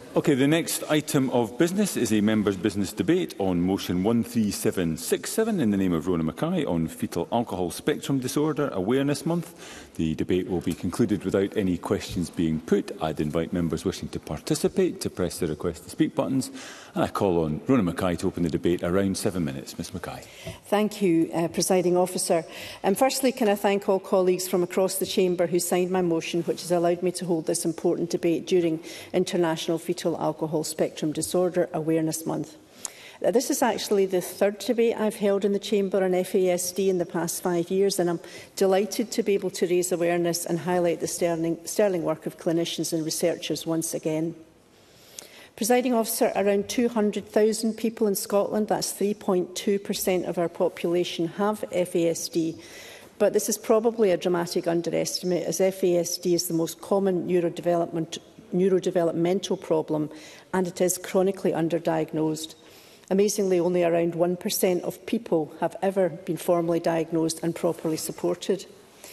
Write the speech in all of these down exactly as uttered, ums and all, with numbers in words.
Okay, the next item of business is a members' business debate on motion one three seven six seven in the name of Rona Mackay on Fetal Alcohol Spectrum Disorder Awareness Month. The debate will be concluded without any questions being put. I'd invite members wishing to participate to press the request to speak buttons, and I call on Rona Mackay to open the debate. Around seven minutes. Miz Mackay. Thank you, uh, Presiding Officer. Um, firstly, can I thank all colleagues from across the Chamber who signed my motion, which has allowed me to hold this important debate during International Fetal Alcohol Spectrum Disorder Awareness Month. This is actually the third debate I've held in the Chamber on F A S D in the past five years, and I'm delighted to be able to raise awareness and highlight the sterling, sterling work of clinicians and researchers once again. Presiding Officer, around two hundred thousand people in Scotland, that's three point two percent of our population, have F A S D. But this is probably a dramatic underestimate, as F A S D is the most common neurodevelopment, neurodevelopmental problem, and it is chronically underdiagnosed. Amazingly, only around one percent of people have ever been formally diagnosed and properly supported.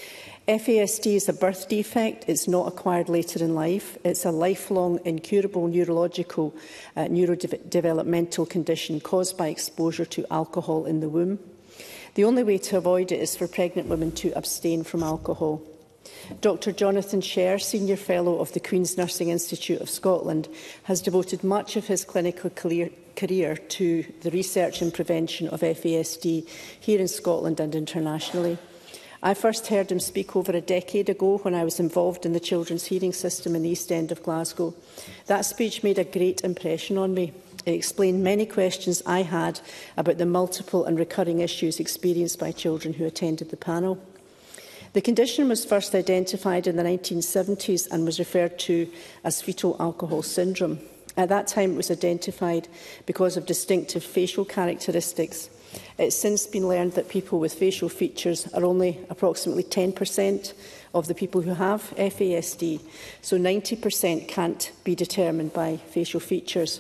F A S D is a birth defect. It's not acquired later in life. It's a lifelong, incurable neurological uh, neurodevelopmental condition caused by exposure to alcohol in the womb. The only way to avoid it is for pregnant women to abstain from alcohol. Doctor Jonathan Sher, Senior Fellow of the Queen's Nursing Institute of Scotland, has devoted much of his clinical career, career to the research and prevention of F A S D here in Scotland and internationally. I first heard him speak over a decade ago when I was involved in the children's hearing system in the East End of Glasgow. That speech made a great impression on me. It explained many questions I had about the multiple and recurring issues experienced by children who attended the panel. The condition was first identified in the nineteen seventies and was referred to as fetal alcohol syndrome. At that time, it was identified because of distinctive facial characteristics. It's since been learned that people with facial features are only approximately ten percent of the people who have F A S D, so ninety percent can't be determined by facial features.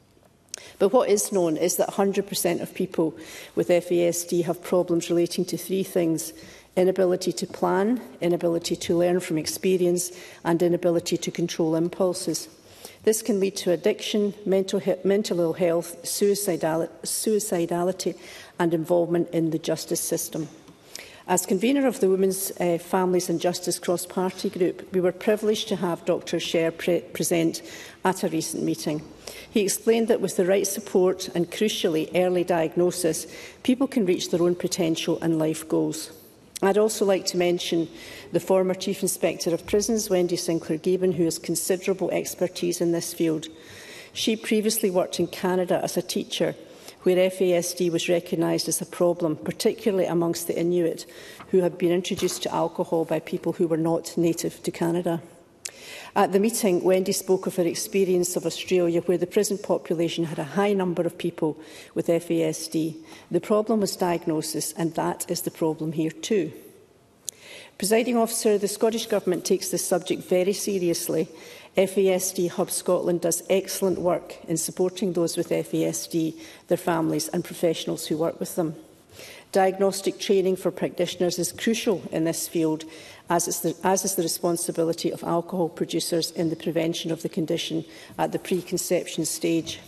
But what is known is that one hundred percent of people with F A S D have problems relating to three things: inability to plan, inability to learn from experience, and inability to control impulses. This can lead to addiction, mental, mental ill health, suicidal, suicidality, and involvement in the justice system. As convener of the Women's uh, Families and Justice Cross-Party Group, we were privileged to have Doctor Sher pre present at a recent meeting. He explained that with the right support and, crucially, early diagnosis, people can reach their own potential and life goals. I'd also like to mention the former Chief Inspector of Prisons, Wendy Sinclair-Gaben, who has considerable expertise in this field. She previously worked in Canada as a teacher, where F A S D was recognised as a problem, particularly amongst the Inuit, who had been introduced to alcohol by people who were not native to Canada. At the meeting, Wendy spoke of her experience of Australia, where the prison population had a high number of people with F A S D. The problem was diagnosis, and that is the problem here too. Presiding Officer, the Scottish Government takes this subject very seriously. F A S D Hub Scotland does excellent work in supporting those with F A S D, their families and professionals who work with them. Diagnostic training for practitioners is crucial in this field, as is, the, as is the responsibility of alcohol producers in the prevention of the condition at the preconception stage.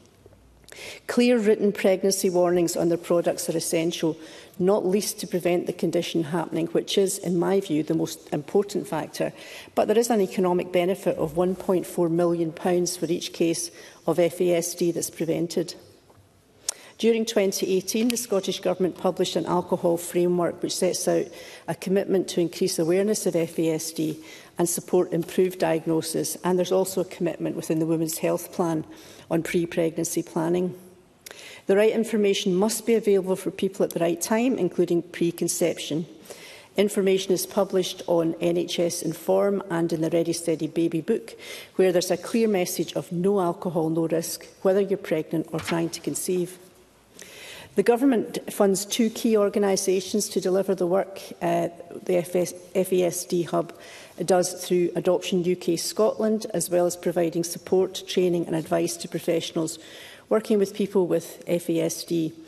Clear written pregnancy warnings on their products are essential, not least to prevent the condition happening, which is, in my view, the most important factor. But there is an economic benefit of one point four million pounds for each case of F A S D that's prevented. During twenty eighteen, the Scottish Government published an alcohol framework which sets out a commitment to increase awareness of F A S D and support improved diagnosis, and there's also a commitment within the Women's Health Plan on pre-pregnancy planning. The right information must be available for people at the right time, including pre-conception. Information is published on N H S Inform and in the Ready Steady Baby book, where there's a clear message of no alcohol, no risk, whether you're pregnant or trying to conceive. The Government funds two key organisations to deliver the work uh, the F A S D Hub does through Adoption U K Scotland, as well as providing support, training and advice to professionals working with people with F A S D.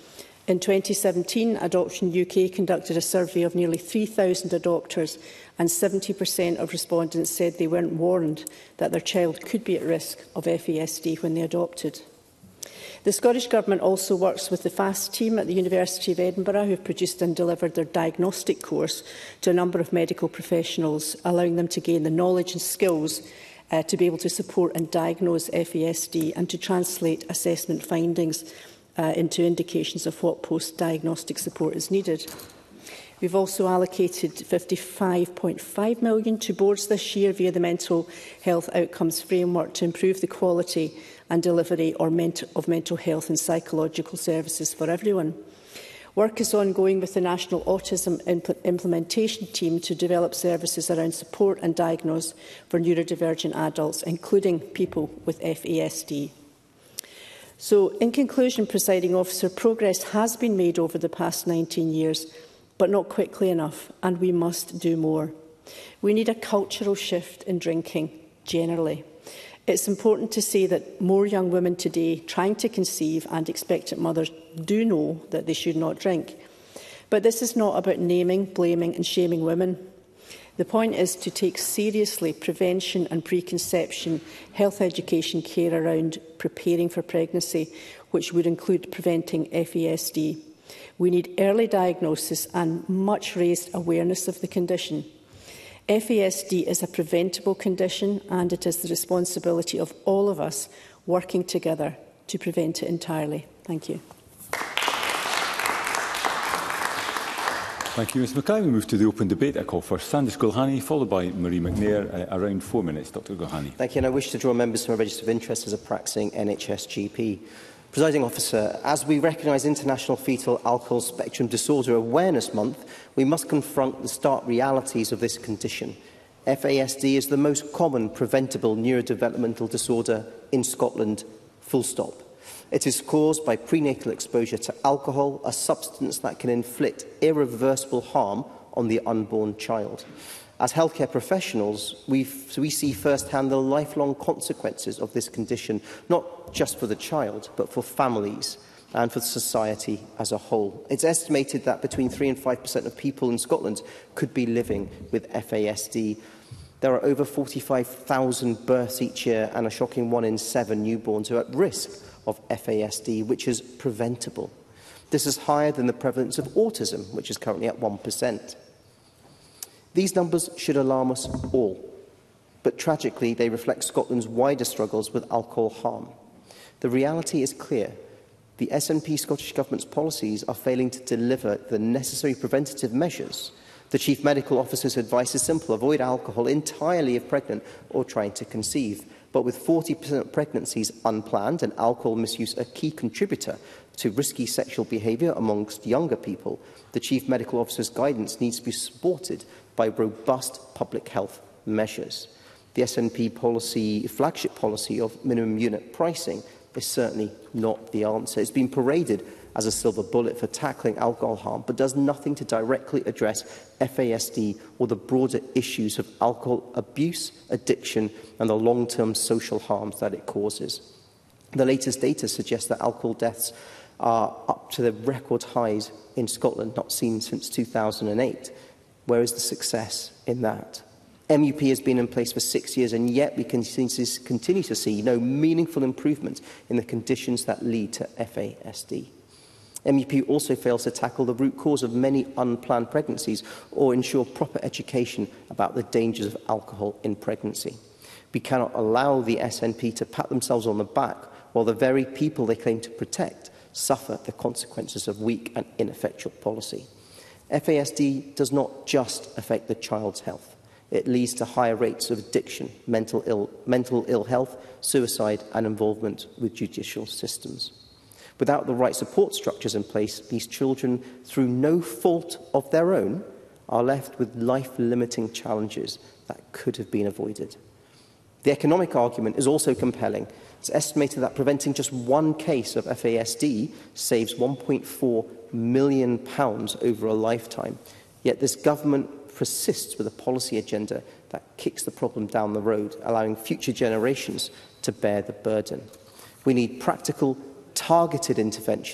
In twenty seventeen, Adoption U K conducted a survey of nearly three thousand adopters, and seventy percent of respondents said they weren't warned that their child could be at risk of F A S D when they adopted. The Scottish Government also works with the F A S D team at the University of Edinburgh, who have produced and delivered their diagnostic course to a number of medical professionals, allowing them to gain the knowledge and skills uh, to be able to support and diagnose F A S D and to translate assessment findings uh, into indications of what post-diagnostic support is needed. We've also allocated fifty-five point five million pounds to boards this year via the Mental Health Outcomes Framework to improve the quality and delivery or ment of mental health and psychological services for everyone. Work is ongoing with the National Autism Impl Implementation Team to develop services around support and diagnose for neurodivergent adults, including people with F A S D. So, in conclusion, Presiding Officer, progress has been made over the past nineteen years, but not quickly enough, and we must do more. We need a cultural shift in drinking generally. It's important to say that more young women today trying to conceive and expectant mothers do know that they should not drink. But this is not about naming, blaming and shaming women. The point is to take seriously prevention and preconception, health education care around preparing for pregnancy, which would include preventing F A S D. We need early diagnosis and much raised awareness of the condition. F A S D is a preventable condition, and it is the responsibility of all of us working together to prevent it entirely. Thank you. Thank you, Miz Mackay. We move to the open debate. I call first Sanders Gulhani, followed by Marie McNair. Uh, around four minutes. Doctor Gulhani. Thank you. And I wish to draw members from a register of interest as a practising N H S G P. Presiding Officer, as we recognise International Fetal Alcohol Spectrum Disorder Awareness Month, we must confront the stark realities of this condition. F A S D is the most common preventable neurodevelopmental disorder in Scotland, full stop. It is caused by prenatal exposure to alcohol, a substance that can inflict irreversible harm on the unborn child. As healthcare professionals, we've, we see firsthand the lifelong consequences of this condition, not just for the child, but for families and for society as a whole. It's estimated that between three and five percent of people in Scotland could be living with F A S D. There are over forty-five thousand births each year, and a shocking one in seven newborns who are at risk of F A S D, which is preventable. This is higher than the prevalence of autism, which is currently at one percent. These numbers should alarm us all, but tragically they reflect Scotland's wider struggles with alcohol harm. The reality is clear. The S N P Scottish Government's policies are failing to deliver the necessary preventative measures. The Chief Medical Officer's advice is simple: avoid alcohol entirely if pregnant or trying to conceive. But with forty percent of pregnancies unplanned and alcohol misuse a key contributor to risky sexual behaviour amongst younger people, the Chief Medical Officer's guidance needs to be supported by robust public health measures. The S N P policy, flagship policy of minimum unit pricing is certainly not the answer. It's been paraded as a silver bullet for tackling alcohol harm, but does nothing to directly address F A S D or the broader issues of alcohol abuse, addiction and the long-term social harms that it causes. The latest data suggests that alcohol deaths are up to the record highs in Scotland, not seen since two thousand eight. Where is the success in that? M U P has been in place for six years, and yet we continue to see no meaningful improvement in the conditions that lead to F A S D. M U P also fails to tackle the root cause of many unplanned pregnancies or ensure proper education about the dangers of alcohol in pregnancy. We cannot allow the S N P to pat themselves on the back while the very people they claim to protect suffer the consequences of weak and ineffectual policy. F A S D does not just affect the child's health. It leads to higher rates of addiction, mental ill, mental ill health, suicide and involvement with judicial systems. Without the right support structures in place, these children, through no fault of their own, are left with life-limiting challenges that could have been avoided. The economic argument is also compelling. It's estimated that preventing just one case of F A S D saves one point four million pounds over a lifetime. Yet this government persists with a policy agenda that kicks the problem down the road, allowing future generations to bear the burden. We need practical, targeted interventions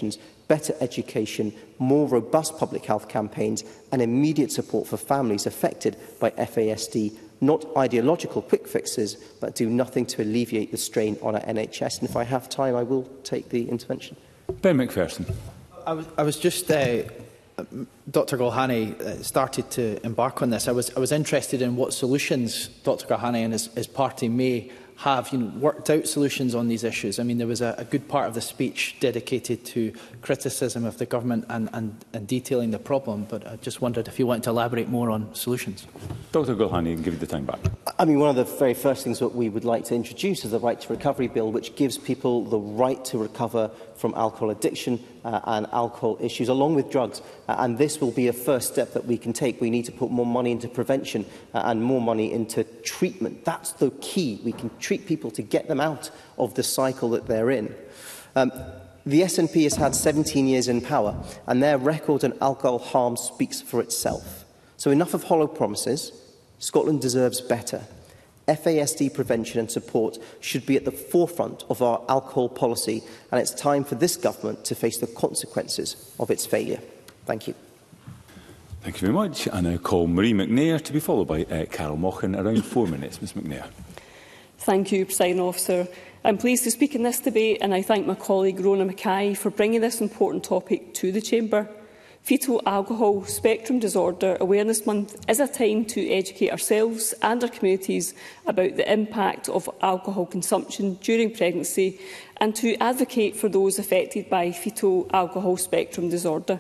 better education, more robust public health campaigns and immediate support for families affected by F A S D, not ideological quick fixes, but do nothing to alleviate the strain on our N H S. And if I have time, I will take the intervention. Ben Macpherson. I was, I was just, uh, Doctor Golhani uh, started to embark on this. I was, I was interested in what solutions Doctor Golhani and his, his party may have you know, worked out solutions on these issues. I mean, there was a, a good part of the speech dedicated to criticism of the government and, and, and detailing the problem, but I just wondered if you wanted to elaborate more on solutions. Doctor Golhani, can give you the time back. I mean, one of the very first things that we would like to introduce is the Right to Recovery Bill, which gives people the right to recover from alcohol addiction uh, and alcohol issues, along with drugs. Uh, and this will be a first step that we can take. We need to put more money into prevention uh, and more money into treatment. That's the key. We can treat people to get them out of the cycle that they're in. Um, the S N P has had seventeen years in power, and their record on alcohol harm speaks for itself. So enough of hollow promises. Scotland deserves better. F A S D prevention and support should be at the forefront of our alcohol policy, and it's time for this government to face the consequences of its failure. Thank you. Thank you very much. I now call Marie McNair to be followed by uh, Carol Mochan. Around four minutes. Miz McNair. Thank you, Presiding Officer. I'm pleased to speak in this debate, and I thank my colleague Rona Mackay for bringing this important topic to the Chamber. Fetal Alcohol Spectrum Disorder Awareness Month is a time to educate ourselves and our communities about the impact of alcohol consumption during pregnancy and to advocate for those affected by fetal alcohol spectrum disorder.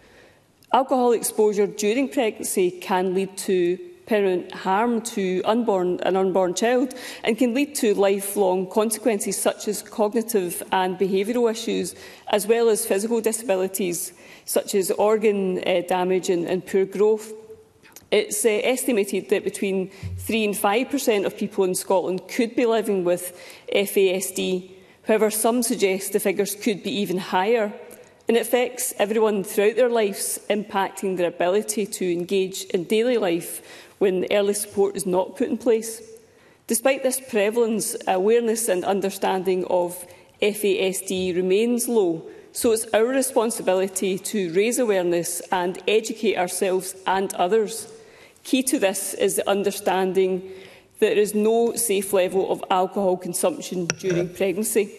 Alcohol exposure during pregnancy can lead to permanent harm to unborn, an unborn child and can lead to lifelong consequences such as cognitive and behavioural issues, as well as physical disabilities such as organ uh, damage and, and poor growth. It's uh, estimated that between three and five percent of people in Scotland could be living with F A S D. However, some suggest the figures could be even higher. And it affects everyone throughout their lives, impacting their ability to engage in daily life when early support is not put in place. Despite this prevalence, awareness and understanding of F A S D remains low, so it's our responsibility to raise awareness and educate ourselves and others. Key to this is the understanding that there is no safe level of alcohol consumption during pregnancy.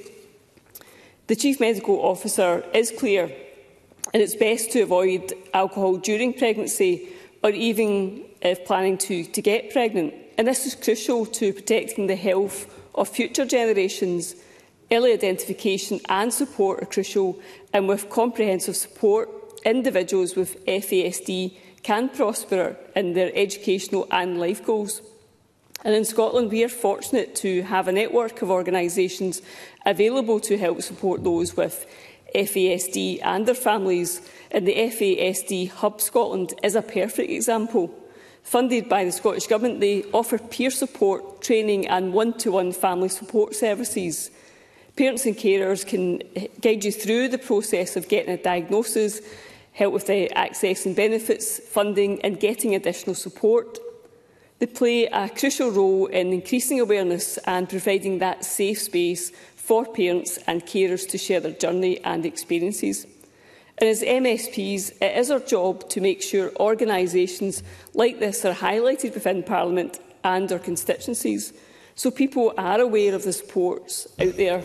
The Chief Medical Officer is clear, and it's best to avoid alcohol during pregnancy or even if planning to, to get pregnant. And this is crucial to protecting the health of future generations. Early identification and support are crucial, and with comprehensive support, individuals with F A S D can prosper in their educational and life goals. And in Scotland, we are fortunate to have a network of organisations available to help support those with F A S D and their families, and the F A S D Hub Scotland is a perfect example. Funded by the Scottish Government, they offer peer support, training and one-to-one family support services. Parents and carers can guide you through the process of getting a diagnosis, help with the accessing benefits, funding and getting additional support. They play a crucial role in increasing awareness and providing that safe space for parents and carers to share their journey and experiences. And as M S Ps, it is our job to make sure organisations like this are highlighted within Parliament and our constituencies, so people are aware of the supports out there.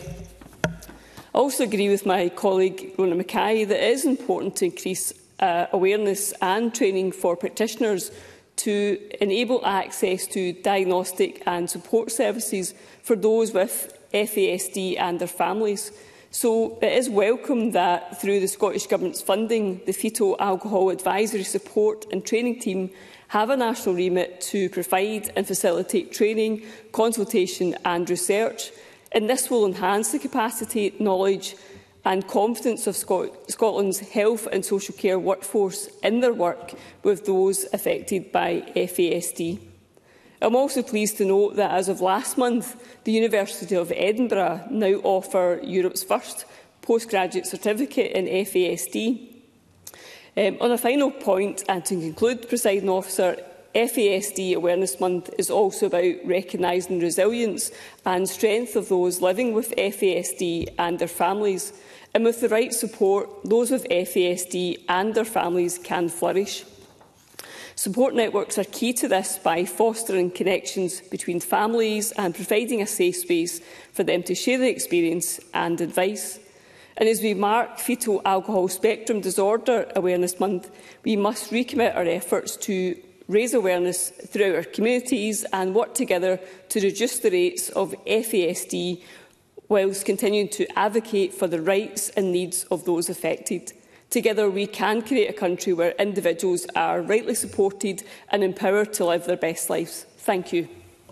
I also agree with my colleague Rona Mackay that it is important to increase uh, awareness and training for practitioners to enable access to diagnostic and support services for those with F A S D and their families. So it is welcome that through the Scottish Government's funding, the Fetal Alcohol Advisory Support and Training Team have a national remit to provide and facilitate training, consultation and research. And this will enhance the capacity, knowledge and confidence of Scot Scotland's health and social care workforce in their work with those affected by F A S D. I'm also pleased to note that as of last month, the University of Edinburgh now offer Europe's first postgraduate certificate in F A S D. Um, on a final point, and to conclude, Presiding Officer, F A S D Awareness Month is also about recognising resilience and strength of those living with F A S D and their families. And with the right support, those with F A S D and their families can flourish. Support networks are key to this by fostering connections between families and providing a safe space for them to share their experience and advice. And as we mark Foetal Alcohol Spectrum Disorder Awareness Month, we must recommit our efforts to raise awareness throughout our communities and work together to reduce the rates of F A S D whilst continuing to advocate for the rights and needs of those affected. Together we can create a country where individuals are rightly supported and empowered to live their best lives. Thank you.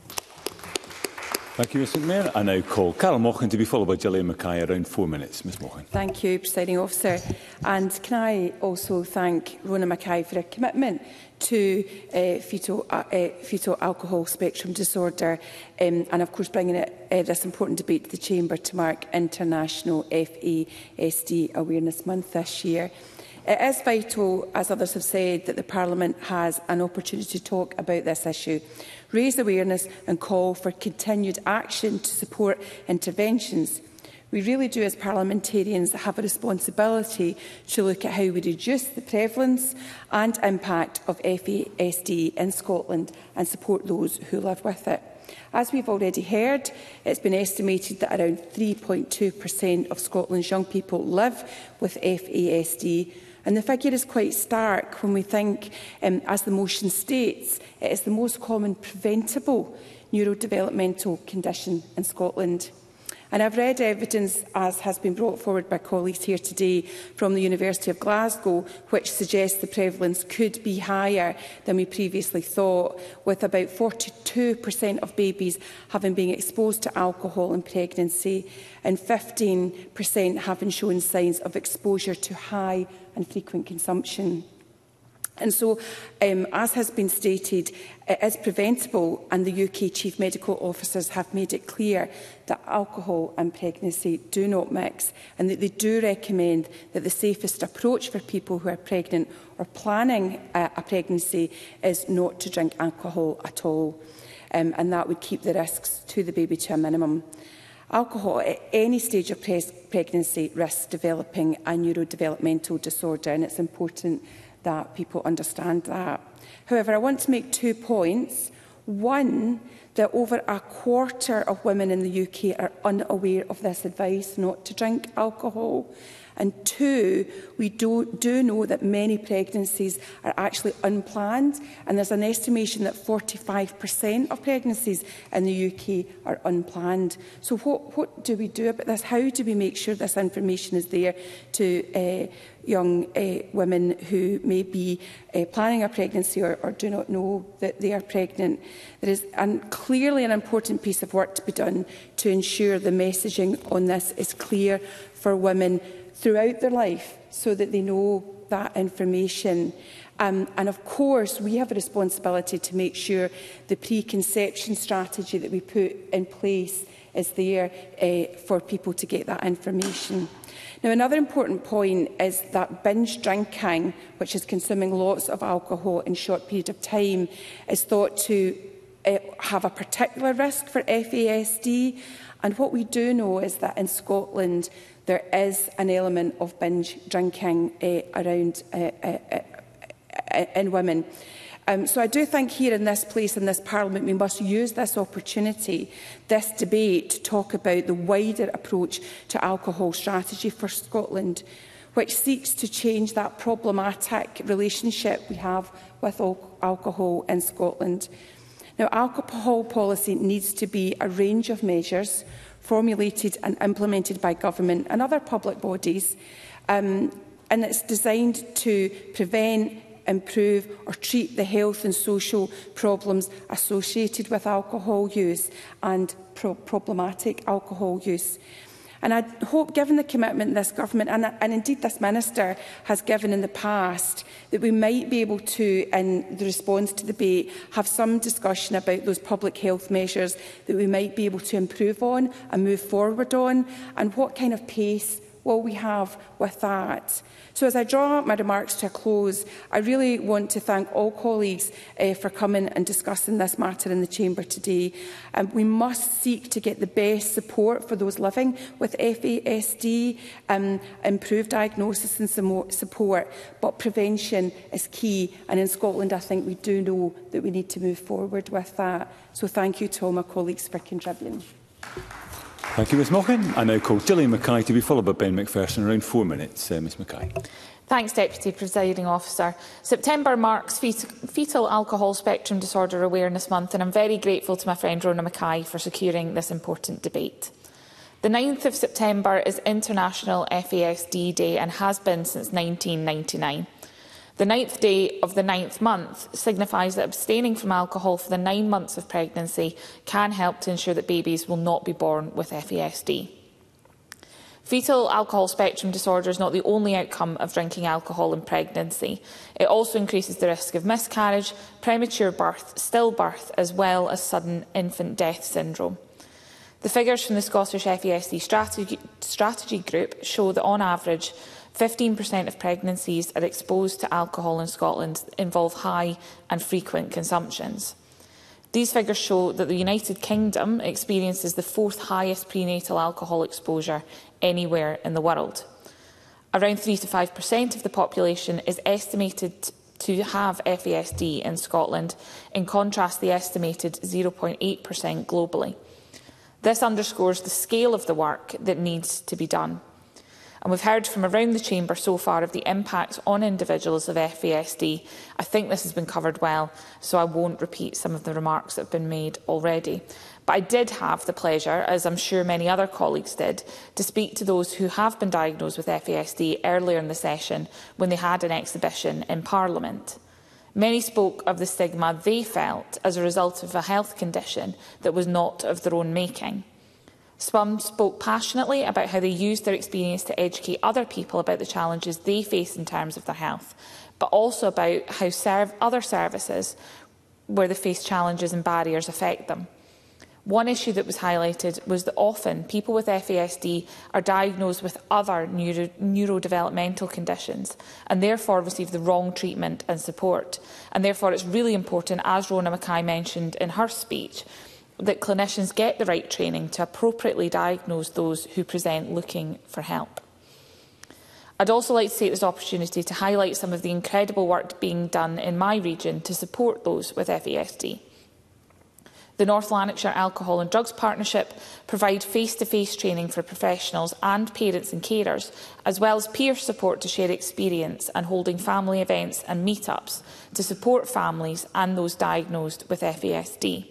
Thank you, Ms McMahon. I now call Carol Mochan to be followed by Gillian Mackay. Around four minutes. Ms Mochan. Thank you, Presiding Officer. And can I also thank Rona Mackay for her commitment to uh, fetal, uh, uh, fetal alcohol spectrum disorder um, and, of course, bringing it, uh, this important debate to the Chamber to mark International F A S D Awareness Month this year. It is vital, as others have said, that the Parliament has an opportunity to talk about this issue, raise awareness and call for continued action to support interventions. We really do, as parliamentarians, have a responsibility to look at how we reduce the prevalence and impact of F A S D in Scotland and support those who live with it. As we've already heard, it's been estimated that around three point two percent of Scotland's young people live with F A S D, and the figure is quite stark when we think, um, as the motion states, it is the most common preventable neurodevelopmental condition in Scotland. And I've read evidence, as has been brought forward by colleagues here today, from the University of Glasgow, which suggests the prevalence could be higher than we previously thought, with about forty-two percent of babies having been exposed to alcohol in pregnancy and fifteen percent having shown signs of exposure to high and frequent consumption. And so, um, as has been stated, it is preventable, and the U K Chief Medical Officers have made it clear that alcohol and pregnancy do not mix, and that they do recommend that the safest approach for people who are pregnant or planning a, a pregnancy is not to drink alcohol at all, um, and that would keep the risks to the baby to a minimum. Alcohol at any stage of pre pregnancy risks developing a neurodevelopmental disorder, and it's important that people understand that. However, I want to make two points. One, that over a quarter of women in the U K are unaware of this advice not to drink alcohol. And two, we do, do know that many pregnancies are actually unplanned, and there's an estimation that forty-five percent of pregnancies in the U K are unplanned. So what, what do we do about this? How do we make sure this information is there to uh, young uh, women who may be uh, planning a pregnancy or, or do not know that they are pregnant? There is an, clearly an important piece of work to be done to ensure the messaging on this is clear for women throughout their life, so that they know that information. Um, and of course, we have a responsibility to make sure the preconception strategy that we put in place is there uh, for people to get that information. Now, another important point is that binge drinking, which is consuming lots of alcohol in a short period of time, is thought to uh, have a particular risk for F A S D. And what we do know is that in Scotland, there is an element of binge drinking uh, around uh, uh, uh, in women. Um, so I do think here in this place, in this Parliament, we must use this opportunity, this debate, to talk about the wider approach to alcohol strategy for Scotland, which seeks to change that problematic relationship we have with alcohol in Scotland. Now, alcohol policy needs to be a range of measures formulated and implemented by government and other public bodies, um, and it's designed to prevent, improve or treat the health and social problems associated with alcohol use and pro problematic alcohol use. And I hope, given the commitment this government and, and indeed this minister has given in the past, that we might be able to, in the response to the debate, have some discussion about those public health measures that we might be able to improve on and move forward on, and what kind of pace will we have with that? So as I draw my remarks to a close, I really want to thank all colleagues uh, for coming and discussing this matter in the Chamber today. Um, we must seek to get the best support for those living with F A S D, um, improve diagnosis and support, but prevention is key. And in Scotland, I think we do know that we need to move forward with that. So thank you to all my colleagues for contributing. Thank you, Ms Mochan. I now call Gillian Mackay to be followed by Ben McPherson. Around four minutes. Uh, Ms Mackay. Thanks, Deputy Presiding Officer. September marks Foetal Alcohol Spectrum Disorder Awareness Month, and I'm very grateful to my friend Rona Mackay for securing this important debate. The ninth of September is International F A S D Day and has been since nineteen ninety-nine. The ninth day of the ninth month signifies that abstaining from alcohol for the nine months of pregnancy can help to ensure that babies will not be born with F A S D. Fetal alcohol spectrum disorder is not the only outcome of drinking alcohol in pregnancy. It also increases the risk of miscarriage, premature birth, stillbirth, as well as sudden infant death syndrome. The figures from the Scottish F A S D strategy, strategy group show that on average fifteen percent of pregnancies are exposed to alcohol in Scotland involve high and frequent consumptions. These figures show that the United Kingdom experiences the fourth highest prenatal alcohol exposure anywhere in the world. Around three to five percent of the population is estimated to have F A S D in Scotland, in contrast to the estimated zero point eight percent globally. This underscores the scale of the work that needs to be done. And we've heard from around the Chamber so far of the impacts on individuals of F A S D. I think this has been covered well, so I won't repeat some of the remarks that have been made already. But I did have the pleasure, as I'm sure many other colleagues did, to speak to those who have been diagnosed with F A S D earlier in the session when they had an exhibition in Parliament. Many spoke of the stigma they felt as a result of a health condition that was not of their own making. Some spoke passionately about how they used their experience to educate other people about the challenges they face in terms of their health, but also about how serve other services where they face challenges and barriers affect them. One issue that was highlighted was that often people with F A S D are diagnosed with other neuro neurodevelopmental conditions and therefore receive the wrong treatment and support. And therefore it's really important, as Rona Mackay mentioned in her speech, that clinicians get the right training to appropriately diagnose those who present looking for help. I'd also like to take this opportunity to highlight some of the incredible work being done in my region to support those with F A S D. The North Lanarkshire Alcohol and Drugs Partnership provide face-to-face training for professionals and parents and carers, as well as peer support to share experience and holding family events and meetups to support families and those diagnosed with F A S D.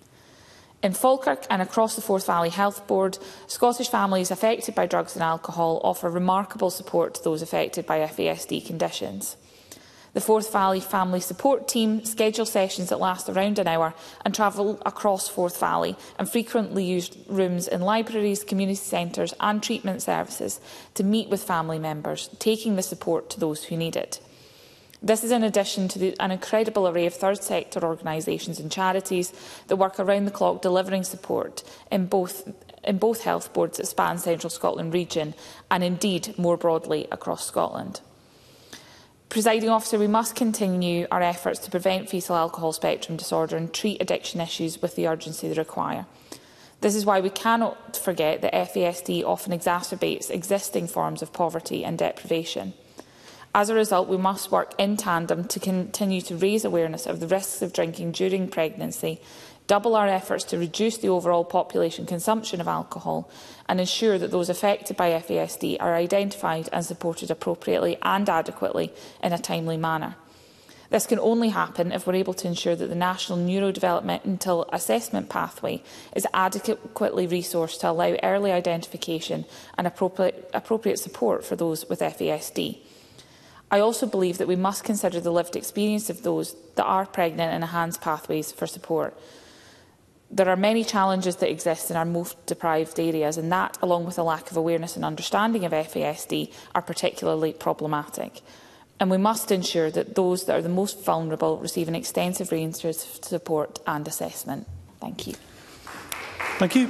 In Falkirk and across the Forth Valley Health Board, Scottish families affected by drugs and alcohol offer remarkable support to those affected by F A S D conditions. The Forth Valley Family Support Team schedule sessions that last around an hour and travel across Forth Valley and frequently use rooms in libraries, community centres and treatment services to meet with family members, taking the support to those who need it. This is in addition to the, an incredible array of third sector organisations and charities that work around the clock delivering support in both, in both health boards that span Central Scotland region and indeed more broadly across Scotland. Presiding Officer, we must continue our efforts to prevent fetal alcohol spectrum disorder and treat addiction issues with the urgency they require. This is why we cannot forget that F A S D often exacerbates existing forms of poverty and deprivation. As a result, we must work in tandem to continue to raise awareness of the risks of drinking during pregnancy, double our efforts to reduce the overall population consumption of alcohol, and ensure that those affected by F A S D are identified and supported appropriately and adequately in a timely manner. This can only happen if we are able to ensure that the National Neurodevelopmental Assessment Pathway is adequately resourced to allow early identification and appropriate, appropriate support for those with F A S D. I also believe that we must consider the lived experience of those that are pregnant and enhance pathways for support. There are many challenges that exist in our most deprived areas, and that, along with a lack of awareness and understanding of F A S D, are particularly problematic. And we must ensure that those that are the most vulnerable receive an extensive range of support and assessment. Thank you. Thank you.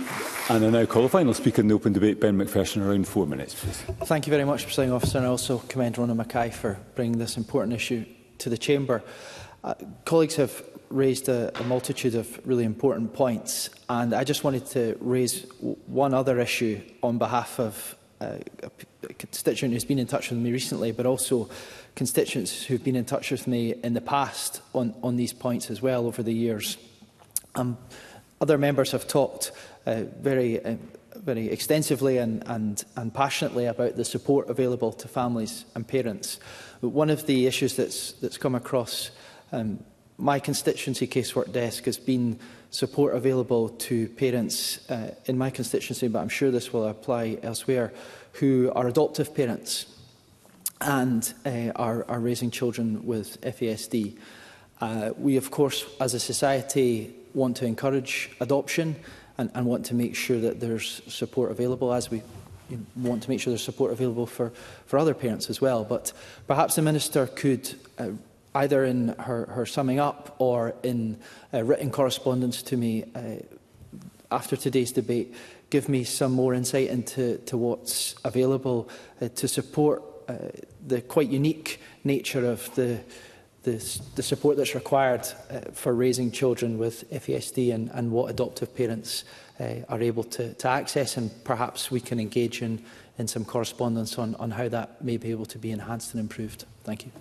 And I now call the final speaker in the open debate, Ben Macpherson, around four minutes, please. Thank you very much, Presiding Officer, and I also commend Rona Mackay for bringing this important issue to the Chamber. Uh, colleagues have raised a, a multitude of really important points, and I just wanted to raise one other issue on behalf of uh, a constituent who's been in touch with me recently, but also constituents who've been in touch with me in the past on, on these points as well over the years. Um, other members have talked uh, very, uh, very extensively and, and, and passionately about the support available to families and parents. But one of the issues that's, that's come across um, my constituency casework desk has been support available to parents uh, in my constituency, but I'm sure this will apply elsewhere, who are adoptive parents and uh, are, are raising children with F A S D. Uh, we, of course, as a society, want to encourage adoption and, and want to make sure that there's support available, as we you know, want to make sure there's support available for, for other parents as well. But perhaps the Minister could, uh, either in her, her summing up or in uh, written correspondence to me uh, after today's debate, give me some more insight into to what's available uh, to support uh, the quite unique nature of the The, the support that's required uh, for raising children with F A S D and, and what adoptive parents uh, are able to, to access, and perhaps we can engage in, in some correspondence on, on how that may be able to be enhanced and improved. Thank you.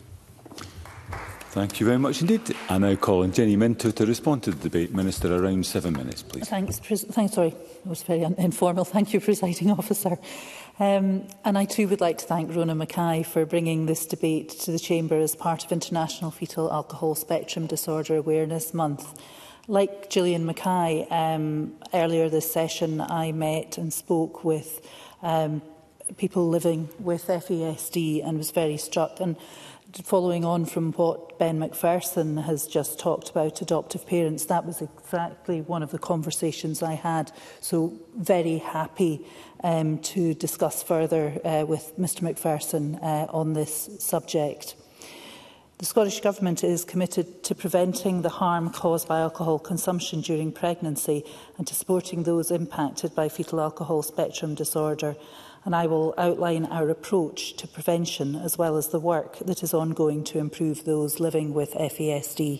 Thank you very much indeed. I now call on Jenny Minto to respond to the debate. Minister, around seven minutes, please. Thanks, thanks sorry, it was very informal. Thank you, Presiding Officer. Um, and I too would like to thank Rona Mackay for bringing this debate to the Chamber as part of International Foetal Alcohol Spectrum Disorder Awareness Month. Like Gillian Mackay, um, earlier this session I met and spoke with um, people living with F A S D and was very struck. And following on from what Ben Macpherson has just talked about, adoptive parents, that was exactly one of the conversations I had. So very happy um, to discuss further uh, with Mr Macpherson uh, on this subject. The Scottish Government is committed to preventing the harm caused by alcohol consumption during pregnancy and to supporting those impacted by fetal alcohol spectrum disorder. And I will outline our approach to prevention as well as the work that is ongoing to improve those living with F A S D.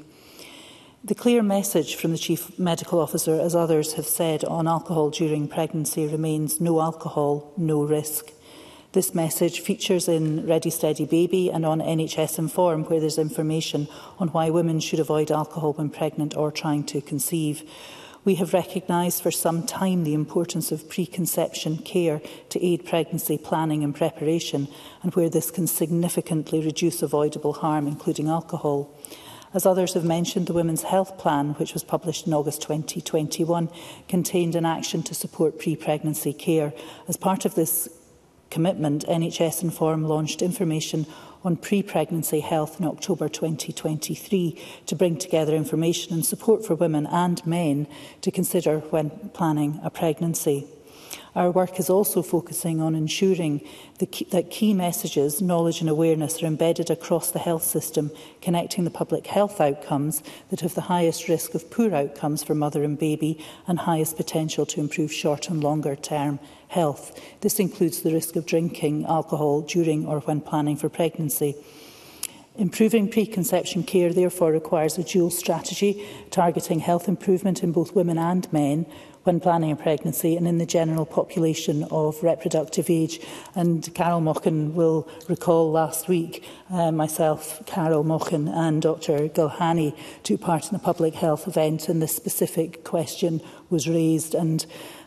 The clear message from the Chief Medical Officer, as others have said, on alcohol during pregnancy remains no alcohol, no risk. This message features in Ready Steady Baby and on N H S Inform, where there's information on why women should avoid alcohol when pregnant or trying to conceive. We have recognised for some time the importance of preconception care to aid pregnancy planning and preparation, and where this can significantly reduce avoidable harm, including alcohol. As others have mentioned, the Women's Health Plan, which was published in August twenty twenty-one, contained an action to support pre-pregnancy care. As part of this commitment, N H S Inform launched information on pre-pregnancy health in October twenty twenty-three to bring together information and support for women and men to consider when planning a pregnancy. Our work is also focusing on ensuring the key, that key messages, knowledge and awareness are embedded across the health system, connecting the public health outcomes that have the highest risk of poor outcomes for mother and baby and highest potential to improve short and longer term health. This includes the risk of drinking alcohol during or when planning for pregnancy. Improving preconception care therefore requires a dual strategy, targeting health improvement in both women and men when planning a pregnancy and in the general population of reproductive age. And Carol Mochan will recall last week, uh, myself, Carol Mochan and Doctor Gulhani took part in a public health event, and this specific question was raised, and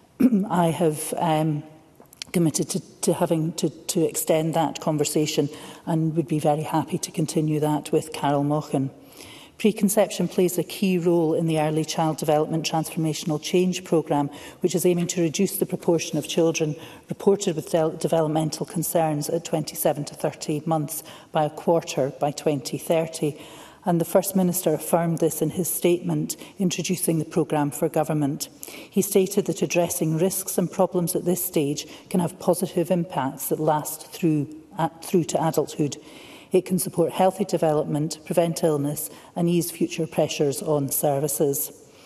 I have um, committed to, to having to, to extend that conversation and would be very happy to continue that with Carol Mochan. Preconception plays a key role in the Early Child Development Transformational Change programme, which is aiming to reduce the proportion of children reported with de developmental concerns at twenty-seven to thirty months by a quarter by twenty thirty. And the First Minister affirmed this in his statement introducing the programme for government. He stated that addressing risks and problems at this stage can have positive impacts that last through, uh, through to adulthood. It can support healthy development, prevent illness and ease future pressures on services.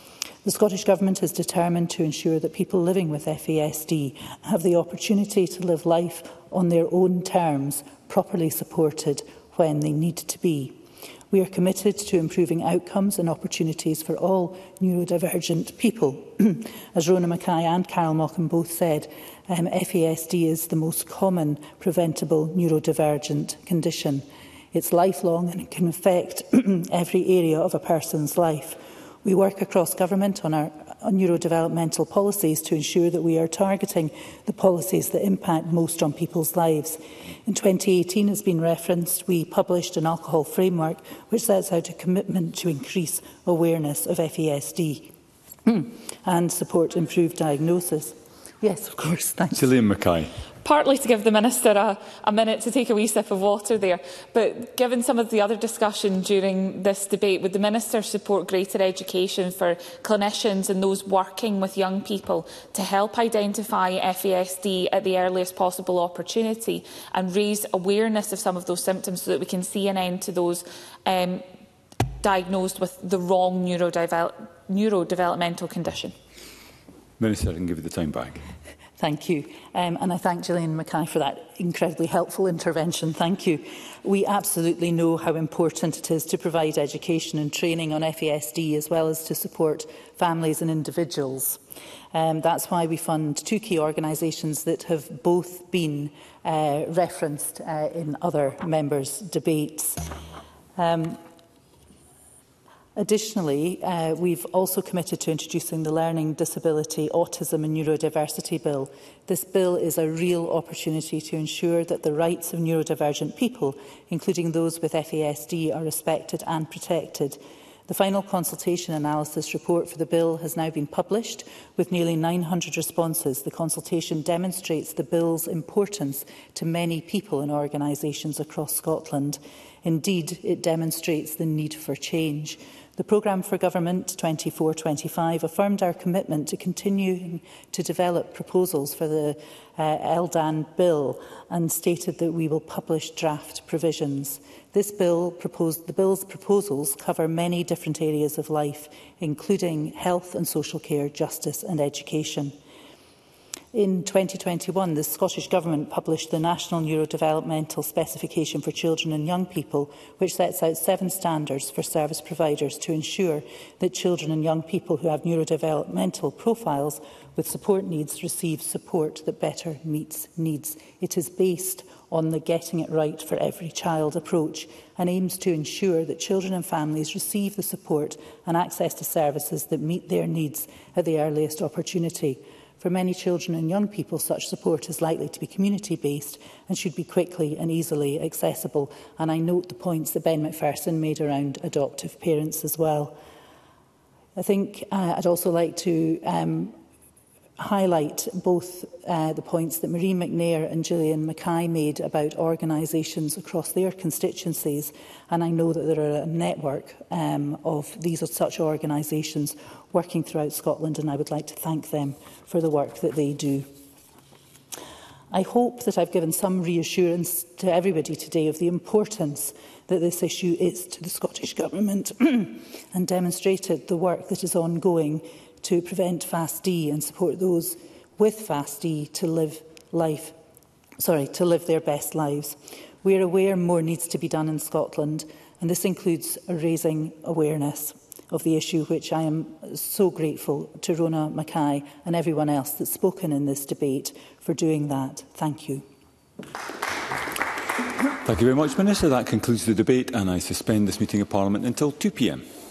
The Scottish Government is determined to ensure that people living with F A S D have the opportunity to live life on their own terms, properly supported when they need to be. We are committed to improving outcomes and opportunities for all neurodivergent people. As Rona Mackay and Carol Mochan both said, um, F A S D is the most common preventable neurodivergent condition. It's lifelong and it can affect every area of a person's life. We work across government on our on neurodevelopmental policies to ensure that we are targeting the policies that impact most on people's lives. In twenty eighteen, as has been referenced, we published an alcohol framework which sets out a commitment to increase awareness of F A S D and support improved diagnosis. Yes, of course, thanks. Gillian Mackay. Partly to give the Minister a, a minute to take a wee sip of water there, but given some of the other discussion during this debate, would the Minister support greater education for clinicians and those working with young people to help identify F A S D at the earliest possible opportunity and raise awareness of some of those symptoms so that we can see an end to those um, diagnosed with the wrong neurodevel neurodevelopmental condition? Minister, I can give you the time back. Thank you. Um, and I thank Gillian Mackay for that incredibly helpful intervention. Thank you. We absolutely know how important it is to provide education and training on F A S D as well as to support families and individuals. Um, that's why we fund two key organisations that have both been uh, referenced uh, in other members' debates. Um, Additionally, uh, we've also committed to introducing the Learning Disability, Autism and Neurodiversity Bill. This bill is a real opportunity to ensure that the rights of neurodivergent people, including those with F A S D, are respected and protected. The final consultation analysis report for the bill has now been published with nearly nine hundred responses. The consultation demonstrates the bill's importance to many people and organisations across Scotland. Indeed, it demonstrates the need for change. The Programme for Government twenty-four twenty-five affirmed our commitment to continuing to develop proposals for the uh, L D A N bill and stated that we will publish draft provisions. This bill proposed, the bill's proposals cover many different areas of life, including health and social care, justice and education. In twenty twenty-one, the Scottish Government published the National Neurodevelopmental Specification for Children and Young People, which sets out seven standards for service providers to ensure that children and young people who have neurodevelopmental profiles with support needs receive support that better meets needs. It is based on the Getting It Right for Every Child approach and aims to ensure that children and families receive the support and access to services that meet their needs at the earliest opportunity. For many children and young people, such support is likely to be community-based and should be quickly and easily accessible. And I note the points that Ben McPherson made around adoptive parents as well. I think uh, I'd also like to um, highlight both uh, the points that Marie McNair and Gillian Mackay made about organisations across their constituencies. And I know that there are a network um, of these or such organisations working throughout Scotland, and I would like to thank them for the work that they do. I hope that I've given some reassurance to everybody today of the importance that this issue is to the Scottish Government and demonstrated the work that is ongoing to prevent F A S D and support those with F A S D to live life, sorry, to live their best lives. We are aware more needs to be done in Scotland, and this includes raising awareness of the issue, which I am so grateful to Rona Mackay and everyone else that's spoken in this debate for doing that. Thank you. Thank you very much, Minister. That concludes the debate, and I suspend this meeting of Parliament until two p m